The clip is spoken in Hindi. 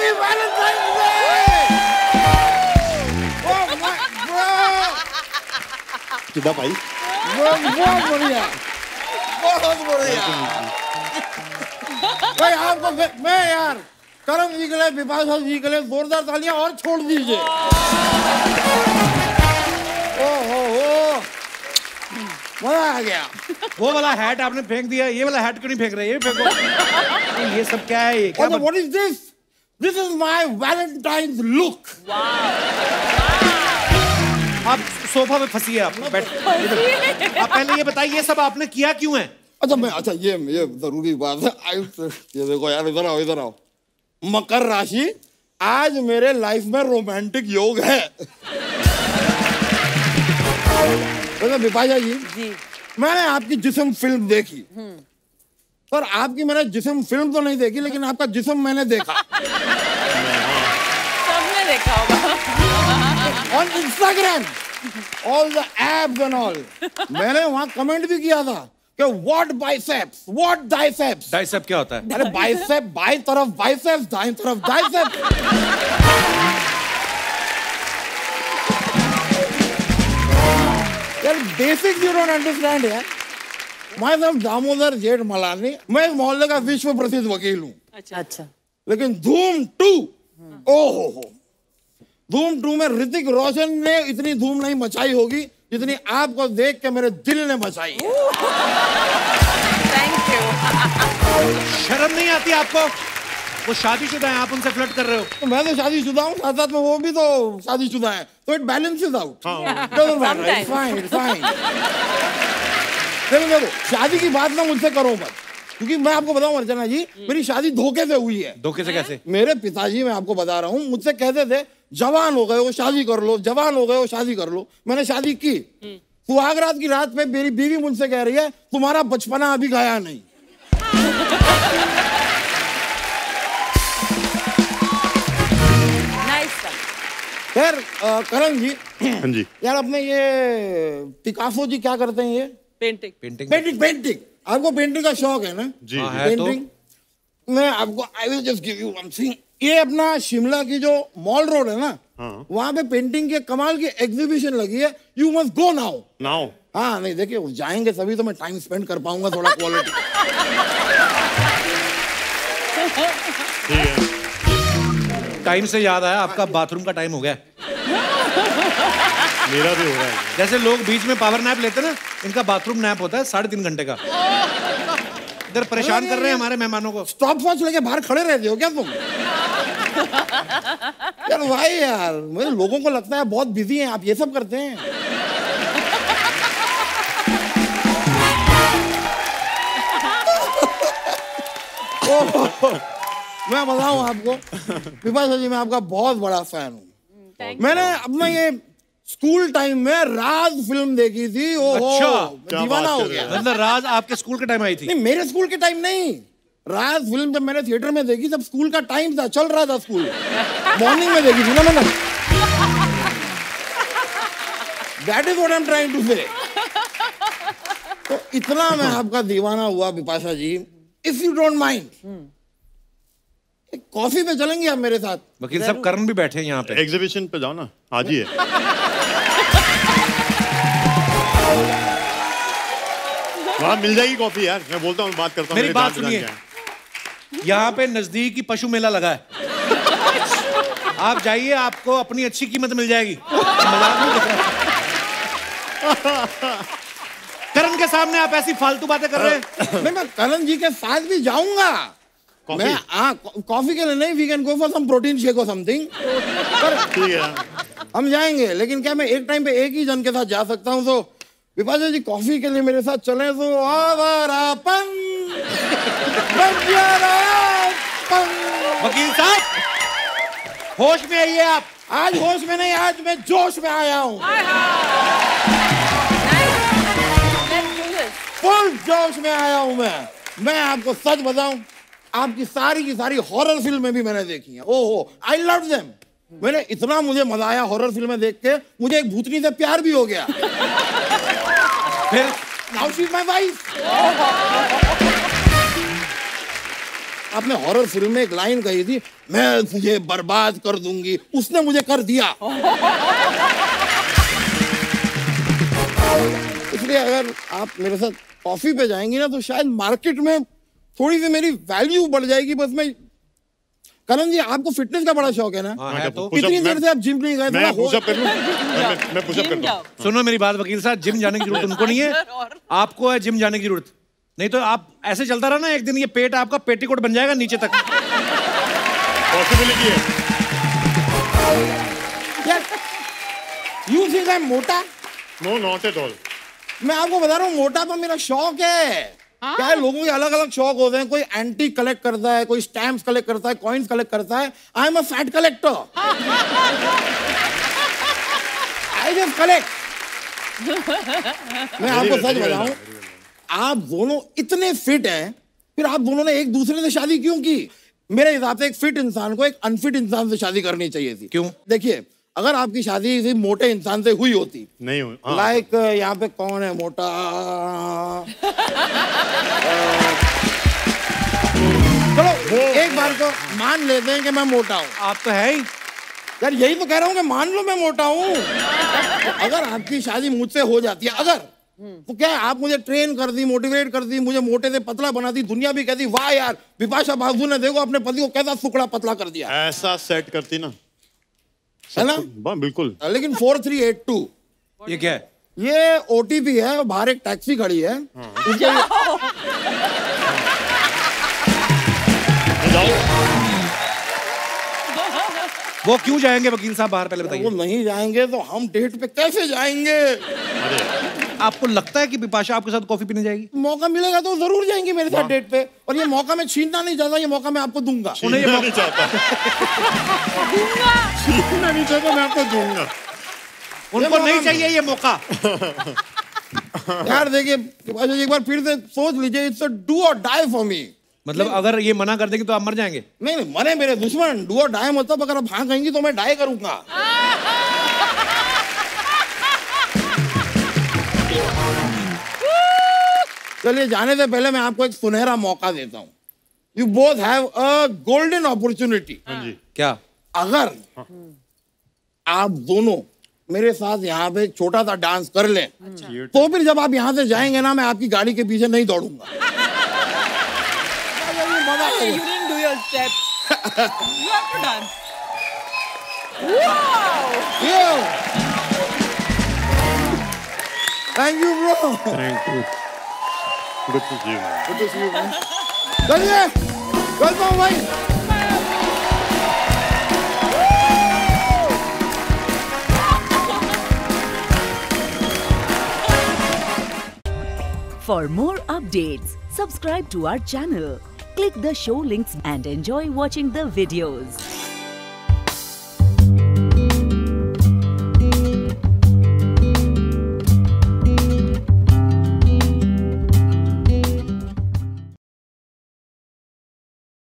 Happy valentine day. Oh my god, किदा भाई बहुत बढ़िया, बहुत बढ़िया भाई। आपको मैं यार करम जी के लिए, बिपाशा जी के लिए जोरदार तालियां और छोड़ दीजिए। ओहो मजा आ गया। वो वाला हैट आपने फेंक दिया, ये वाला हैट क्यों नहीं फेंक रहे? ये फेंको। ये सब क्या है? ये क्या? What is this? This is my Valentine's look. आप सोफा पे फंसी है, आप बैठ। आप पहले ये बताइए, ये सब आपने किया क्यों है? अच्छा ये जरूरी बात है। ये देखो यार, इधर आओ, इधर आओ। मकर राशि, आज मेरे लाइफ में रोमांटिक योग है। तो बिपाशा जी, मैंने आपकी जिस्म फिल्म देखी, पर आपकी मैंने जिस्म फिल्म तो नहीं देखी, लेकिन आपका जिस्म मैंने देखा। सबने देखा होगा on Instagram, all the abs and all. मैंने वहां कमेंट भी किया था कि what biceps, what diceps. Dicep क्या होता है? अरे बाइसेप बाई तरफ बाइसेप्स, दाईं तरफ डाइसेप्स। यार बेसिक्स यू डोंट अंडरस्टैंड यार। मैं सब दामोदर जेठ मलानी, मैं इस मोहल्ले का विश्व प्रसिद्ध वकील हूँ। अच्छा। लेकिन धूम 2, ओहो, धूम 2 में ऋतिक रोशन ने इतनी धूम नहीं मचाई होगी जितनी आपको देख के मेरे दिल ने मचाई है। Thank you. शर्म नहीं आती आपको? वो शादीशुदा है, आप उनसे फ्लर्ट कर रहे हो। तो मैं तो शादीशुदा हूँ, साथ साथ में वो भी तो शादीशुदा है, तो it balances out. Fine fine. देखो शादी की बात ना मुझसे करो मत, क्योंकि मैं आपको बताऊं अर्चना जी, मेरी शादी धोखे से हुई है। धोखे से कैसे? मेरे पिताजी, मैं आपको बता रहा हूँ, मुझसे कहते थे जवान हो गए हो शादी कर लो, जवान हो गए हो शादी कर लो। मैंने शादी की। सुहागरात की रात में मेरी बीवी मुझसे कह रही है तुम्हारा बचपना अभी गया नहीं। खैर करण जी, हाँ जी यार अपने ये पिकासो जी क्या करते हैं? ये पेंटिंग। आपको पेंटिंग का शौक है ना? जी पेंटिंग मैं आपको I will just give you one thing. ये अपना शिमला की जो मॉल रोड है ना, वहां पे पेंटिंग के कमाल की एग्जीबिशन लगी है। You must go now. हाँ नहीं देखिए, जाएंगे तभी तो मैं टाइम स्पेंड कर पाऊंगा थोड़ा क्वालिटी। टाइम से याद आया, आपका बाथरूम का टाइम हो गया। मेरा भी हो रहा है। जैसे लोग बीच में पावर नैप लेते हैं ना, इनका बाथरूम नैप होता है 3.5 घंटे का। इधर परेशान कर रहे हैं हमारे मेहमानों को। स्टॉप वॉच लेके बाहर खड़े रहते हो क्या तुम? यार भाई यार, मुझे लोगों को लगता है बहुत बिजी हैं आप, ये सब करते हैं। मैं बताऊं आपको विपाशा जी, मैं आपका बहुत बड़ा फैन हूँ। मैंने अपना ये स्कूल टाइम में राज फिल्म देखी थी। अच्छा, दीवाना हो गया। मतलब राज आपके स्कूल के टाइम आई थी? नहीं, मेरे स्कूल के टाइम नहीं। राज फिल्म जब मैंने थिएटर में देखी, जब स्कूल का टाइम था, चल रहा था स्कूल, मॉर्निंग में देखी थी ना मैंने। That is what I am trying to say. तो इतना मैं आपका दीवाना हुआ Vipasha ji, if you don't mind coffee पे चलेंगे आप मेरे साथ? वकील साहब करण भी बैठे हैं यहाँ पे। एग्जीबिशन पे जाओ ना, आज ही है। वहाँ मिल जाएगी कॉफी यार, मैं बोलता हूँ, बात करता हूँ। मेरी बात सुनिए, यहाँ पे नजदीक ही पशु मेला लगा है। आप जाइए, आपको अपनी अच्छी कीमत मिल जाएगी। करण के सामने आप ऐसी फालतू बातें कर रहे हैं। नहीं, मैं करण जी के साथ भी जाऊंगा। मैं कॉफी के लिए नहीं, we can go for some protein shake और समथिंग। ठीक है, हम जाएंगे, लेकिन क्या मैं एक टाइम पे एक ही जन के साथ जा सकता हूँ? तो विपाशा जी कॉफी के लिए मेरे साथ चले तो आवारापन, वकील साहब होश में आइए आप। आज होश में नहीं, आज मैं जोश में आया हूँ। फुल जोश में आया हूँ मैं आपको सच बताऊं, आपकी सारी की सारी हॉरर फिल्में भी मैंने देखी हैं। ओहो, आई लव देम। मैंने इतना, मुझे मजा आया हॉरर फिल्में देख के, मुझे एक भूतनी से प्यार भी हो गया। फिर now she is my wife. आपने हॉरर फिल्म में एक लाइन कही थी, मैं तुझे बर्बाद कर दूंगी, उसने मुझे कर दिया। इसलिए अगर आप मेरे साथ कॉफी पे जाएंगी ना तो शायद मार्केट में थोड़ी सी मेरी वैल्यू बढ़ जाएगी। बस मैं करण जी, आपको फिटनेस का बड़ा शौक है ना? है तो। इतनी देर से आप जिम नहीं गए? मैं पुशअप कर लूं? मैं पुशअप करता हूं। सुनो मेरी बात वकील साहब, जिम जाने की जरूरत उनको नहीं है, आपको है जिम जाने की जरूरत। नहीं तो आप ऐसे चलता रहा ना, एक दिन ये पेट आपका पेटीकोट बन जाएगा नीचे तक। पॉसिबिलिटी है। यू थिंक आई एम मोटा? No, not at all. मैं आपको बता रहा हूँ, मोटापा मेरा शौक है। क्या है, लोगों के अलग अलग शौक होते हैं। कोई एंटीक कलेक्ट करता है, कोई स्टैम्प्स कलेक्ट करता है, कॉइन्स कलेक्ट करता है। I am a fat collector. I just collect. मैं आपको सच बताऊं, आप दोनों इतने फिट हैं, फिर आप दोनों ने एक दूसरे से शादी क्यों की? मेरे हिसाब से एक फिट इंसान को एक अनफिट इंसान से शादी करनी चाहिए थी। क्यों? देखिए, अगर आपकी शादी किसी मोटे इंसान से हुई होती, नहीं हुई, लाइक यहाँ पे कौन है मोटा? चलो एक बार तो मान लेते हैं कि मैं मोटा हूँ। आप तो है ही यार, यही तो कह रहा हूँ कि मान लो मैं मोटा हूँ। अगर आपकी शादी मुझसे हो जाती है, अगर, तो क्या आप मुझे ट्रेन कर दी, मोटिवेट कर दी, मुझे मोटे से पतला बना दी, दुनिया भी कहती वाह यार बिपाशा बाबू ने देखो अपने पति को कैसा सुकड़ा पतला कर दिया। ऐसा सेट करती ना, है ना? बिल्कुल। लेकिन 4382 ये क्या है? ये ओटीपी है। बाहर एक टैक्सी खड़ी है, उसके वो क्यों जाएंगे वकील साहब बाहर, पहले बताइए। वो नहीं जाएंगे तो हम डेट पे कैसे जाएंगे? आपको लगता है कि बिपाशा आपके साथ कॉफी पीने जाएगी? मौका मिलेगा तो जरूर जाएंगे मेरे साथ डेट पे। और ये मौका मैं छीनना नहीं चाहता, ये मौका मैं आपको दूंगा। छीनना नहीं चाहता। छीनना नहीं चाहता, मैं आपको दूंगा। उनको नहीं चाहिए ये मौका। यार देखिए बिपाशा जी, एक बार फिर से सोच लीजिए, it's a do or die for me. मतलब अगर ये मना कर देंगे तो आप मर जाएंगे? नहीं नहीं, मरे मेरे दुश्मन। डू और डाई मतलब अगर आप हाँ कहेंगी तो मैं डाई करूंगा। चलिए, जाने से पहले मैं आपको एक सुनहरा मौका देता हूँ। You both have a golden opportunity. क्या? अगर आप दोनों मेरे साथ यहाँ पे छोटा सा डांस कर लें, तो फिर जब आप यहाँ से जाएंगे ना, मैं आपकी गाड़ी के पीछे नहीं दौड़ूंगा। You didn't do your steps. You have to dance. Wow! Yeah. Thank you, bro. Thank you. Good to see you, man. Good to see you, man. चलिए, चलता हूँ भाई। For more updates, subscribe to our channel, click the show links and enjoy watching the videos.